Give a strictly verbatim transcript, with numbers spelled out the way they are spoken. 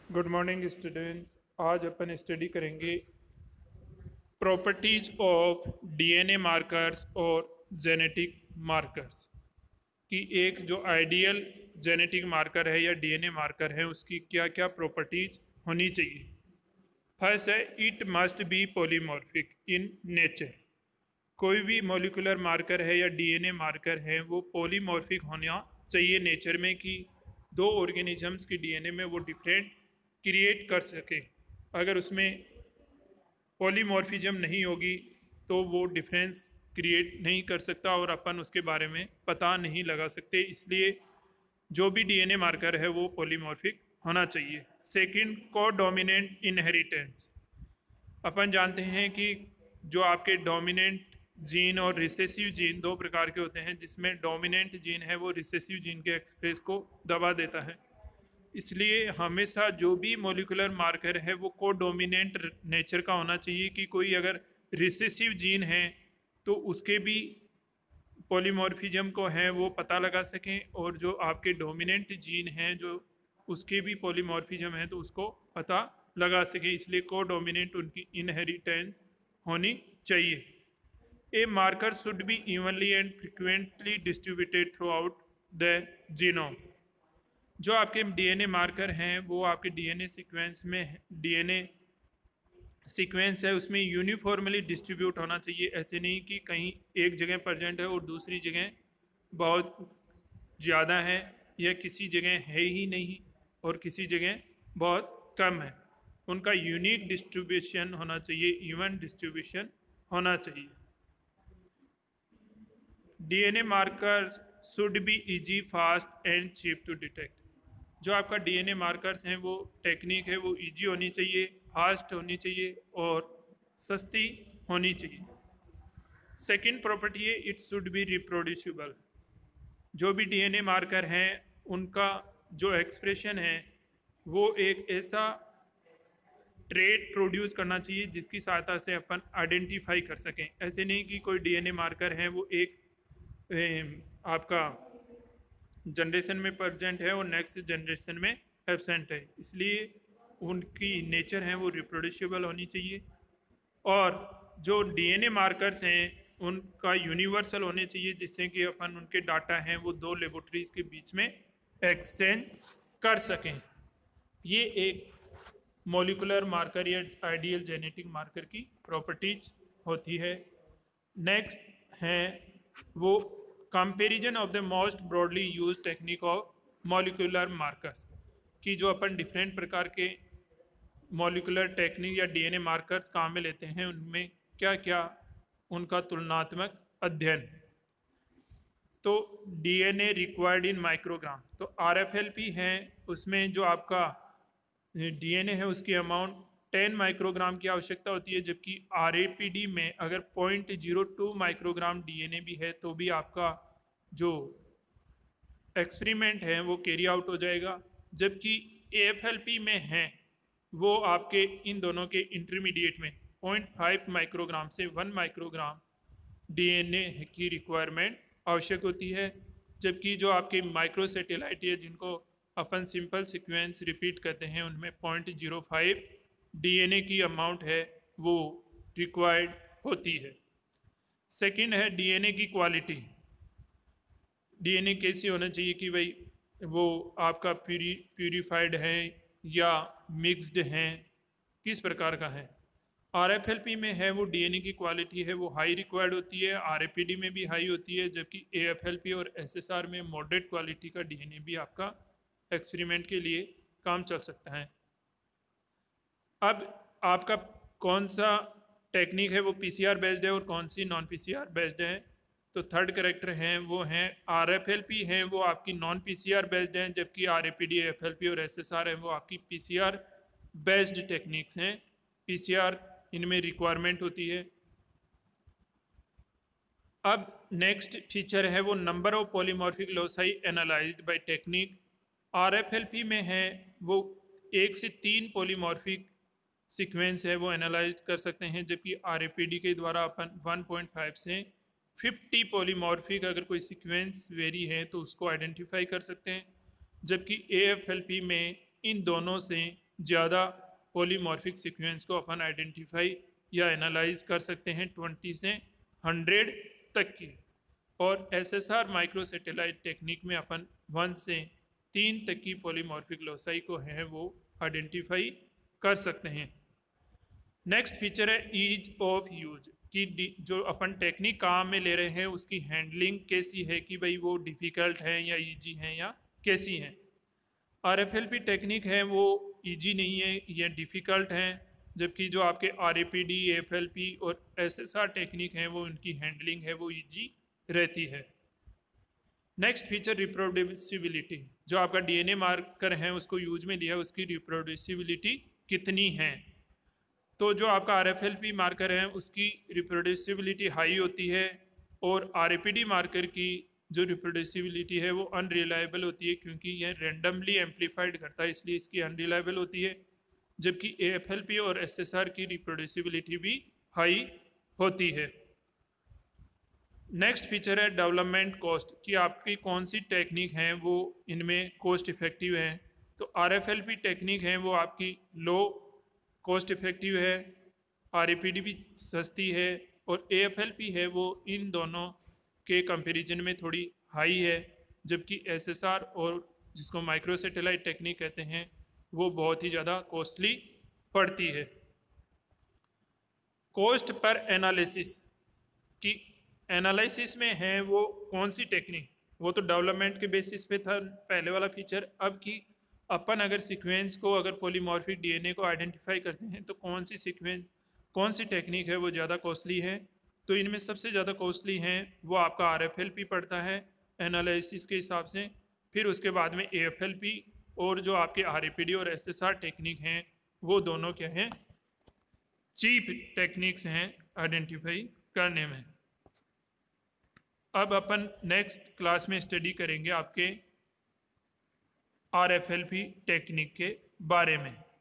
Good morning students. आज अपन study करेंगे प्रॉपर्टीज ऑफ डीएनए मार्कर्स और जेनेटिक मार्कर्स की एक जो आइडियल जेनेटिक मार्कर है या डीएनए मार्कर है उसकी क्या क्या प्रॉपर्टीज होनी चाहिए। फर्स्ट है, it must be polymorphic in nature. कोई भी मॉलिकुलर मार्कर है या डीएनए मार्कर है वो पॉलीमॉर्फिक होना चाहिए नेचर में, कि दो ऑर्गेनिजम्स की डीएनए में वो डिफरेंट क्रिएट कर सके। अगर उसमें पॉलीमॉर्फिज्म नहीं होगी तो वो डिफरेंस क्रिएट नहीं कर सकता और अपन उसके बारे में पता नहीं लगा सकते। इसलिए जो भी डीएनए मार्कर है वो पॉलीमॉर्फिक होना चाहिए। सेकंड, को डोमिनेंट इनहेरिटेंस। अपन जानते हैं कि जो आपके डोमिनेंट जीन और रिसेसिव जीन दो प्रकार के होते हैं, जिसमें डोमिनेंट जीन है वो रिसेसिव जीन के एक्सप्रेस को दबा देता है। इसलिए हमेशा जो भी मॉलिकुलर मार्कर है वो को डोमिनेंट नेचर का होना चाहिए, कि कोई अगर रिसेसिव जीन है तो उसके भी पॉलीमॉर्फिज्म को है वो पता लगा सकें, और जो आपके डोमिनेंट जीन हैं जो उसके भी पॉलीमॉर्फिज्म है तो उसको पता लगा सकें। इसलिए को डोमिनेंट उनकी इनहेरिटेंस होनी चाहिए। A marker should be evenly and frequently distributed throughout the genome. जो आपके डीएनए मार्कर हैं वो आपके डीएनए सीक्वेंस में डीएनए सीक्वेंस है उसमें यूनिफॉर्मली डिस्ट्रीब्यूट होना चाहिए। ऐसे नहीं कि कहीं एक जगह प्रेजेंट है और दूसरी जगह बहुत ज़्यादा है, या किसी जगह है ही नहीं और किसी जगह बहुत कम है। उनका यूनिक डिस्ट्रीब्यूशन होना चाहिए, इवन डिस्ट्रीब्यूशन होना चाहिए। DNA markers should be easy, fast and cheap to detect. जो आपका डीएनए मार्कर्स हैं वो टेक्निक है वो इजी होनी चाहिए, फास्ट होनी चाहिए और सस्ती होनी चाहिए। सेकंड प्रॉपर्टी है, इट शुड बी रिप्रोड्यूसिबल। जो भी डीएनए मार्कर हैं उनका जो एक्सप्रेशन है वो एक ऐसा ट्रेड प्रोड्यूस करना चाहिए जिसकी सहायता से अपन आइडेंटिफाई कर सकें। ऐसे नहीं कि कोई डीएनए मार्कर है वो एक ए, आपका जनरेशन में प्रेजेंट है और नेक्स्ट जनरेशन में एब्सेंट है। इसलिए उनकी नेचर है वो रिप्रोड्यूसिबल होनी चाहिए। और जो डीएनए मार्कर्स हैं उनका यूनिवर्सल होने चाहिए, जिससे कि अपन उनके डाटा हैं वो दो लेबोरेटरीज के बीच में एक्सचेंज कर सकें। ये एक मॉलिकुलर मार्कर या आइडियल जेनेटिक मार्कर की प्रॉपर्टीज होती है। नेक्स्ट है वो comparison of the most broadly use technique of molecular markers, कि जो अपन डिफरेंट प्रकार के मॉलिकुलर टेक्निक या डीएनए मार्कर्स काम में लेते हैं उनमें क्या क्या उनका तुलनात्मक अध्ययन। तो डीएनए रिक्वायर्ड इन माइक्रोग्राम, तो आरएफएलपी है उसमें जो आपका डीएनए है उसकी अमाउंट टेन माइक्रोग्राम की आवश्यकता होती है, जबकि आरएपीडी में अगर point zero two microgram DNA भी है तो भी आपका जो एक्सपेरिमेंट है वो कैरी आउट हो जाएगा। जबकि एएफएलपी में है वो आपके इन दोनों के इंटरमीडिएट में पॉइंट फाइव माइक्रोग्राम से वन माइक्रोग्राम डीएनए की रिक्वायरमेंट आवश्यक होती है। जबकि जो आपके माइक्रो सैटेलाइट है जिनको अपन सिंपल सीक्वेंस रिपीट करते हैं उनमें पॉइंट जीरो फाइव डीएनए की अमाउंट है वो रिक्वायर्ड होती है। सेकंड है डीएनए की क्वालिटी। डीएनए कैसी होना चाहिए कि भाई वो आपका प्यूरी प्यूरिफाइड है या मिक्स्ड है, किस प्रकार का है। आरएफएलपी में है वो डीएनए की क्वालिटी है वो हाई रिक्वायर्ड होती है, आरएपीडी में भी हाई होती है, जबकि एएफएलपी और एसएसआर में मॉडरेट क्वालिटी का डीएनए भी आपका एक्सपेरिमेंट के लिए काम चल सकता है। अब आपका कौन सा टेक्निक है वो पीसीआर बेस्ड है और कौन सी नॉन पीसीआर बेस्ड है। तो थर्ड करेक्टर हैं वो हैं आरएफएलपी हैं वो आपकी नॉन पीसीआर बेस्ड हैं, जबकि आरएपीडी, एफएलपी और एसएसआर हैं वो आपकी पीसीआर बेस्ड टेक्निक्स हैं। पीसीआर इनमें रिक्वायरमेंट होती है। अब नेक्स्ट फीचर है वो number of polymorphic loci analysed by technique. RFLP में है वो एक से तीन पॉलीमॉर्फिक सीक्वेंस है वो एनालाइज कर सकते हैं, जबकि आरएपीडी के द्वारा अपन वन पॉइंट फाइव से फिफ्टी पॉलीमॉर्फिक अगर कोई सीक्वेंस वेरी है तो उसको आइडेंटिफाई कर सकते हैं। जबकि एएफएलपी में इन दोनों से ज़्यादा पॉलीमॉर्फिक सीक्वेंस को अपन आइडेंटिफाई या एनालाइज कर सकते हैं ट्वेंटी से हंड्रेड तक की। और S S R micro satellite technique में अपन वन से तीन तक की पॉलीमॉर्फिक लोसाई को है वो आइडेंटिफाई कर सकते हैं। नेक्स्ट फीचर है ईज ऑफ यूज कि जो अपन टेक्निक काम में ले रहे हैं उसकी हैंडलिंग कैसी है, कि भाई वो डिफ़िकल्ट है या इजी है या कैसी है। R F L P technique है वो इजी नहीं है, ये डिफ़िकल्ट हैं, जबकि जो आपके R A P D, F L P और एस एस आर टेक्निक है वो उनकी हैंडलिंग है वो इजी रहती है। नेक्स्ट फीचर रिप्रोड्यूसिबिलिटी, जो आपका डीएनए मार्कर है उसको यूज में लिया, उसकी रिप्रोड्यूसिबिलिटी कितनी है। तो जो आपका R F L P marker है उसकी रिप्रोड्यूसिबिलिटी हाई होती है, और R A P D marker की जो रिप्रोड्यूसिबिलिटी है वो अनरिलायबल होती है, क्योंकि यह रैंडमली एम्पलीफाइड करता है, इसलिए इसकी अनरिलायबल होती है। जबकि ए एफ एल पी और एस एस आर की रिप्रोड्यूसिबिलिटी भी हाई होती है। नेक्स्ट फीचर है डेवलपमेंट कॉस्ट, कि आपकी कौन सी टेक्निक है वो इनमें कॉस्ट इफेक्टिव है। तो R F L P technique है वो आपकी लो कॉस्ट इफेक्टिव है, आर ए पी डी भी सस्ती है, और ए एफ एल पी है वो इन दोनों के कंपैरिजन में थोड़ी हाई है। जबकि एस एस आर और जिसको माइक्रो सैटेलाइट टेक्निक कहते हैं वो बहुत ही ज़्यादा कॉस्टली पड़ती है। कॉस्ट पर एनालिसिस, कि एनालिसिस में है वो कौन सी टेक्निक, वो तो डेवलपमेंट के बेसिस पे था पहले वाला फीचर। अब की अपन अगर सीक्वेंस को, अगर पॉलीमॉर्फिक डीएनए को आइडेंटिफाई करते हैं तो कौन सी सीक्वेंस, कौन सी टेक्निक है वो ज़्यादा कॉस्टली है। तो इनमें सबसे ज़्यादा कॉस्टली है वो आपका आर एफ एल पी पड़ता है एनालिसिस के हिसाब से, फिर उसके बाद में ए एफ एल पी, और जो आपके आर ए पी डी और एस एस आर टेक्निक हैं वो दोनों क्या हैं, चीप टेक्निक्स हैं आइडेंटिफाई करने में। अब अपन नेक्स्ट क्लास में स्टडी करेंगे आपके R F L P technique के बारे में।